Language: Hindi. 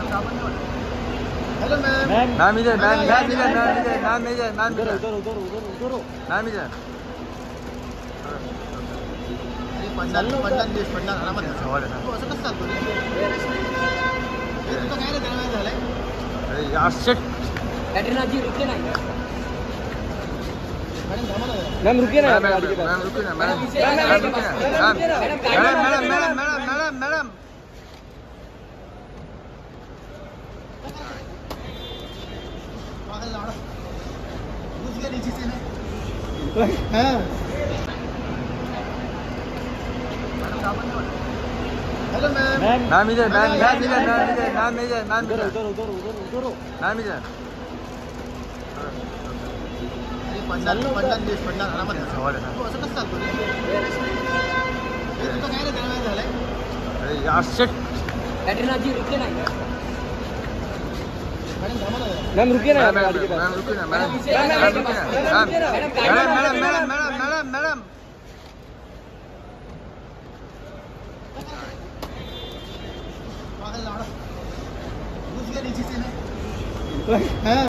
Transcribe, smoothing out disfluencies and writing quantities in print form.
Hello ma'am. मैम इधर मैम मैम इधर मैम इधर मैम इधर मैम इधर मैम इधर पंडाल आरामात असं कसं चालतो रे? तुझं काय रे दरम्यान झालंय? अरे यार शिट कैटरीना जी रुकिए ना। मॅडम थांबा ना जरा. मैम रुकिए ना। मैम रुकिए ना मैम रुकिए ना मैडम मैम रुकिए ना मैडम मैडम मैडम पागल लाड़ा घुस गया नीचे से ना. हाँ हेलो मैम. मैम इधर मैम मैम इधर मैम इधर मैम इधर मैम इधर मैम इधर पंडाल आरामात असं कसं चालतो रे? तुझं काय रे दरम्यान झालंय? अरे यार शिट कैटरीना जी रुकिए ना। मॅडम थांबा ना जरा. मैम रुकिए ना। मैम रुकिए ना मैडम मैम रुकिए ना मैडम मैडम पागल लाड़ा घुस गया नीचे से ना. हाँ